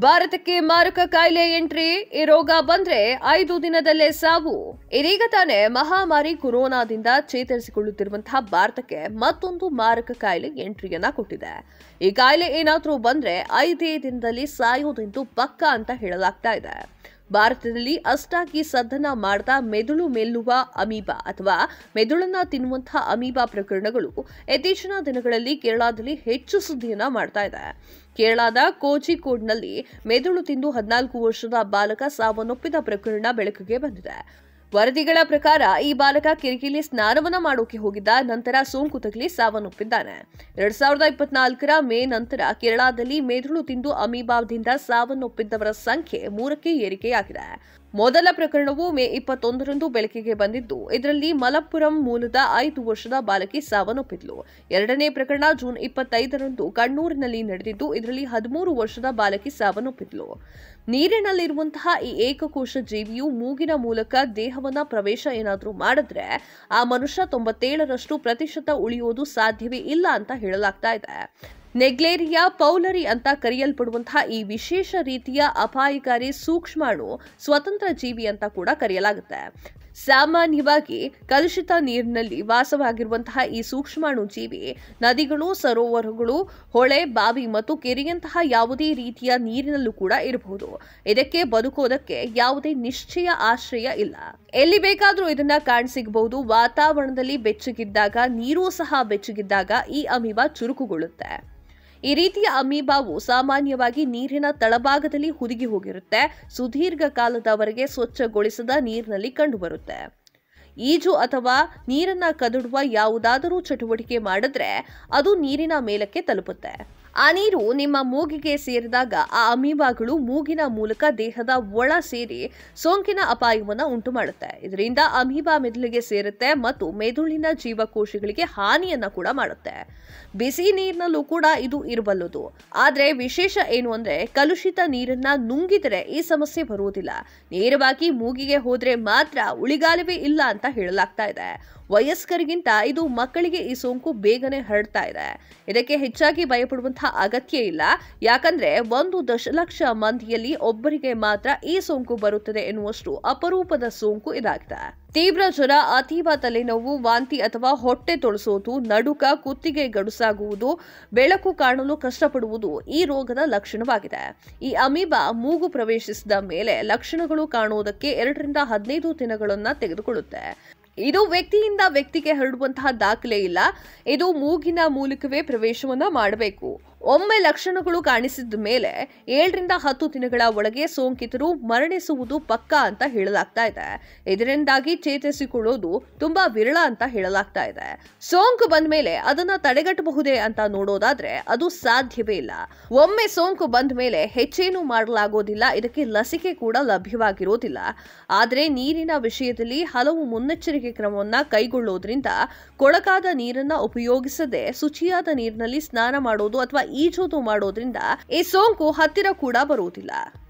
ಭಾರತಕ್ಕೆ ಮಾರಕ ಕಾಯಿಲೆ ಎಂಟ್ರಿ. ಈ ರೋಗ ಬಂದ್ರೆ 5 ದಿನದಲ್ಲೇ ಸಾವು. ಇದೀಗ ತಾನೇ ಮಹಾಮಾರಿ ಕೊರೋನಾದಿಂದ ಚೇತರಿಸಿಕೊಳ್ಳುತ್ತಿರುವಂತಹ ಭಾರತಕ್ಕೆ ಮತ್ತೊಂದು ಮಾರಕ ಕಾಯಿಲೆ ಎಂಟ್ರಿಯನ್ನ ಕೊಟ್ಟಿದೆ. ಈ ಕಾಯಿಲೆ ಏನಾದ್ರೂ ಬಂದ್ರೆ 5 ದಿನದಲ್ಲಿ ಸಾಯೋದೆಂದು ಪಕ್ಕಾ ಅಂತ ಹೇಳಲಾಗ್ತಾ ಇದೆ. ಭಾರತದಲ್ಲಿ ಅಷ್ಟಾಗಿ ಸದ್ದನ್ನ ಮಾಡದ ಮೆದುಳು ಮೆಲ್ಲುವ ಅಮೀಬಾ ಅಥವಾ ಮೆದುಳನ್ನ ತಿನ್ನುವಂತಹ ಅಮೀಬಾ ಪ್ರಕರಣಗಳು ಇತ್ತೀಚಿನ ದಿನಗಳಲ್ಲಿ ಕೇರಳದಲ್ಲಿ ಹೆಚ್ಚು ಸುದ್ದಿಯನ್ನ ಮಾಡ್ತಾ ಇದೆ. ಕೇರಳದ ಕೋಜಿಕೋಡ್ನಲ್ಲಿ ಮೆದುಳು ತಿಂದು 14 ವರ್ಷದ ಬಾಲಕ ಸಾವನ್ನಪ್ಪಿದ ಪ್ರಕರಣ ಬೆಳಕಿಗೆ ಬಂದಿದೆ. ವರದಿಗಳ ಪ್ರಕಾರ ಈ ಬಾಲಕ ಕೆರೆಯಲ್ಲಿ ಸ್ನಾನವನ್ನ ಮಾಡೋಕೆ ಹೋಗಿದ್ದ. ನಂತರ ಸೋಂಕು ತಗುಲಿ ಸಾವನ್ನಪ್ಪಿದ್ದಾನೆ. 2024ರ ಮೇ ನಂತರ ಕೇರಳದಲ್ಲಿ ಮೆದುಳು ತಿಂದು ಅಮೀಬಾದಿಂದ ಸಾವನ್ನಪ್ಪಿದ್ದವರ ಸಂಖ್ಯೆ 3ಕ್ಕೆ ಏರಿಕೆಯಾಗಿದೆ. ಮೊದಲ ಪ್ರಕರಣವು ಮೇ 21ರಂದು ಬೆಳಕಿಗೆ ಬಂದಿದ್ದು, ಇದರಲ್ಲಿ ಮಲಪ್ಪುರಂ ಮೂಲದ 5 ವರ್ಷದ ಬಾಲಕಿ ಸಾವನ್ನಪ್ಪಿದ್ಲು. ಎರಡನೇ ಪ್ರಕರಣ ಜೂನ್ 25ರಂದು ಕಣ್ಣೂರಿನಲ್ಲಿ ನಡೆದಿದ್ದು, ಇದರಲ್ಲಿ 13 ವರ್ಷದ ಬಾಲಕಿ ಸಾವನ್ನಪ್ಪಿದ್ಲು. ನೀರಿನಲ್ಲಿರುವಂತಹ ಈ ಏಕಕೋಶ ಜೀವಿಯು ಮೂಗಿನ ಮೂಲಕ ದೇಹವನ್ನ ಪ್ರವೇಶ ಏನಾದ್ರೂ ಮಾಡಿದ್ರೆ ಆ ಮನುಷ್ಯ 97% ಉಳಿಯೋದು ಸಾಧ್ಯವೇ ಇಲ್ಲ ಅಂತ ಹೇಳಲಾಗ್ತಾ ಇದೆ. ನೆಗ್ಲೇರಿಯಾ ಪೌಲರಿ ಅಂತ ಕರೆಯಲ್ಪಡುವಂತಹ ಈ ವಿಶೇಷ ರೀತಿಯ ಅಪಾಯಕಾರಿ ಸೂಕ್ಷ್ಮಾಣು ಸ್ವತಂತ್ರ ಜೀವಿ ಅಂತ ಕೂಡ ಕರೆಯಲಾಗುತ್ತೆ. ಸಾಮಾನ್ಯವಾಗಿ ಕಲುಷಿತ ನೀರಿನಲ್ಲಿ ವಾಸವಾಗಿರುವಂತಹ ಈ ಸೂಕ್ಷ್ಮಾಣು ಜೀವಿ ನದಿಗಳು, ಸರೋವರಗಳು, ಹೊಳೆ, ಬಾವಿ ಮತ್ತು ಕೆರೆಯಂತಹ ಯಾವುದೇ ರೀತಿಯ ನೀರಿನಲ್ಲೂ ಕೂಡ ಇರಬಹುದು. ಇದಕ್ಕೆ ಬದುಕೋದಕ್ಕೆ ಯಾವುದೇ ನಿಶ್ಚಯ ಆಶ್ರಯ ಇಲ್ಲ. ಎಲ್ಲಿ ಬೇಕಾದ್ರೂ ಇದನ್ನ ಕಾಣಸಿಗಬಹುದು. ವಾತಾವರಣದಲ್ಲಿ ಬೆಚ್ಚಗಿದ್ದಾಗ, ನೀರು ಸಹ ಬೆಚ್ಚಗಿದ್ದಾಗ ಈ ಅಮೀಬಾ ಚುರುಕುಗೊಳ್ಳುತ್ತೆ. ಈ ರೀತಿಯ ಅಮೀಬಾವು ಸಾಮಾನ್ಯವಾಗಿ ನೀರಿನ ತಳಭಾಗದಲ್ಲಿ ಹುದುಗಿ ಹೋಗಿರುತ್ತೆ. ಸುದೀರ್ಘ ಕಾಲದವರೆಗೆ ಸ್ವಚ್ಛಗೊಳಿಸದ ನೀರಿನಲ್ಲಿ ಕಂಡುಬರುತ್ತೆ. ಈಜು ಅಥವಾ ನೀರನ್ನ ಕದಡುವ ಯಾವುದಾದರೂ ಚಟುವಟಿಕೆ ಮಾಡಿದ್ರೆ ಅದು ನೀರಿನ ಮೇಲಕ್ಕೆ ತಲುಪುತ್ತೆ. ಆ ನೀರು ನಿಮ್ಮ ಮೂಗಿಗೆ ಸೇರಿದಾಗ ಆ ಅಮೀಬಾಗಳು ಮೂಗಿನ ಮೂಲಕ ದೇಹದ ಒಳ ಸೇರಿ ಸೋಂಕಿನ ಅಪಾಯವನ್ನು ಉಂಟು ಮಾಡುತ್ತೆ. ಇದರಿಂದ ಅಮೀಬಾ ಮೆದುಳಿಗೆ ಸೇರುತ್ತೆ ಮತ್ತು ಮೆದುಳಿನ ಜೀವಕೋಶಗಳಿಗೆ ಹಾನಿಯನ್ನ ಕೂಡ ಮಾಡುತ್ತೆ. ಬಿಸಿ ನೀರಿನಲ್ಲೂ ಕೂಡ ಇದು ಇರಬಲ್ಲದು. ಆದ್ರೆ ವಿಶೇಷ ಏನು ಅಂದ್ರೆ, ಕಲುಷಿತ ನೀರನ್ನ ನುಂಗಿದರೆ ಈ ಸಮಸ್ಯೆ ಬರುವುದಿಲ್ಲ. ನೇರವಾಗಿ ಮೂಗಿಗೆ ಹೋದ್ರೆ ಮಾತ್ರ ಉಳಿಗಾಲವೇ ಇಲ್ಲ ಅಂತ ಹೇಳಲಾಗ್ತಾ ಇದೆ. ವಯಸ್ಕರಿಗಿಂತ ಇದು ಮಕ್ಕಳಿಗೆ ಈ ಸೋಂಕು ಬೇಗನೆ ಹರಡ್ತಾ ಇದೆ. ಇದಕ್ಕೆ ಹೆಚ್ಚಾಗಿ ಭಯಪಡುವಂತಹ ಅಗತ್ಯ ಇಲ್ಲ. ಯಾಕಂದ್ರೆ 1 ದಶಲಕ್ಷ ಮಂದಿಯಲ್ಲಿ ಒಬ್ಬರಿಗೆ ಮಾತ್ರ ಈ ಸೋಂಕು ಬರುತ್ತದೆ ಎನ್ನುವಷ್ಟು ಅಪರೂಪದ ಸೋಂಕು ಇದಾಗಿದೆ. ತೀವ್ರ ಜ್ವರ, ಅತೀವ ತಲೆನೋವು, ವಾಂತಿ ಅಥವಾ ಹೊಟ್ಟೆ ತೊಳಸೋದು, ನಡುಕ, ಕುತ್ತಿಗೆ ಗಡುಸಾಗುವುದು, ಬೆಳಕು ಕಾಣಲು ಕಷ್ಟಪಡುವುದು ಈ ರೋಗದ ಲಕ್ಷಣವಾಗಿದೆ. ಈ ಅಮೀಬಾ ಮೂಗು ಪ್ರವೇಶಿಸಿದ ಮೇಲೆ ಲಕ್ಷಣಗಳು ಕಾಣುವುದಕ್ಕೆ 2 ರಿಂದ 15 ದಿನಗಳನ್ನ ತೆಗೆದುಕೊಳ್ಳುತ್ತೆ. ಇದು ವ್ಯಕ್ತಿಯಿಂದ ವ್ಯಕ್ತಿಗೆ ಹರಡುವಂತಹ ದಾಖಲೆ ಇಲ್ಲ. ಇದು ಮೂಗಿನ ಮೂಲಕವೇ ಪ್ರವೇಶವನ್ನ ಮಾಡಬೇಕು. ಒಮ್ಮೆ ಲಕ್ಷಣಗಳು ಕಾಣಿಸಿದ ಮೇಲೆ 7 ರಿಂದ 10 ದಿನಗಳ ಒಳಗೆ ಸೋಂಕಿತರು ಮರಣಿಸುವುದು ಪಕ್ಕಾ ಅಂತ ಹೇಳಲಾಗ್ತಾ ಇದೆ. ಇದರಿಂದಾಗಿ ಚೇತರಿಸಿಕೊಳ್ಳೋದು ತುಂಬಾ ವಿರಳ ಅಂತ ಹೇಳಲಾಗ್ತಾ ಇದೆ. ಸೋಂಕು ಬಂದ ಮೇಲೆ ಅದನ್ನ ತಡೆಗಟ್ಟಬಹುದೇ ಅಂತ ನೋಡೋದಾದ್ರೆ ಅದು ಸಾಧ್ಯವೇ ಇಲ್ಲ. ಒಮ್ಮೆ ಸೋಂಕು ಬಂದ ಮೇಲೆ ಹೆಚ್ಚೇನು ಮಾಡಲಾಗೋದಿಲ್ಲ. ಇದಕ್ಕೆ ಲಸಿಕೆ ಕೂಡ ಲಭ್ಯವಾಗಿರೋದಿಲ್ಲ. ಆದ್ರೆ ನೀರಿನ ವಿಷಯದಲ್ಲಿ ಹಲವು ಮುನ್ನೆಚ್ಚರಿಕೆ ಕ್ರಮವನ್ನ ಕೈಗೊಳ್ಳೋದ್ರಿಂದ ಕೊಳಕಾದ ನೀರನ್ನ ಉಪಯೋಗಿಸದೆ ಶುಚಿಯಾದ ನೀರಿನಲ್ಲಿ ಸ್ನಾನ ಮಾಡೋದು ಅಥವಾ ಈಜೋದು ಮಾಡೋದ್ರಿಂದ ಈ ಸೋಂಕು ಹತ್ತಿರ ಕೂಡ ಬರುವುದಿಲ್ಲ.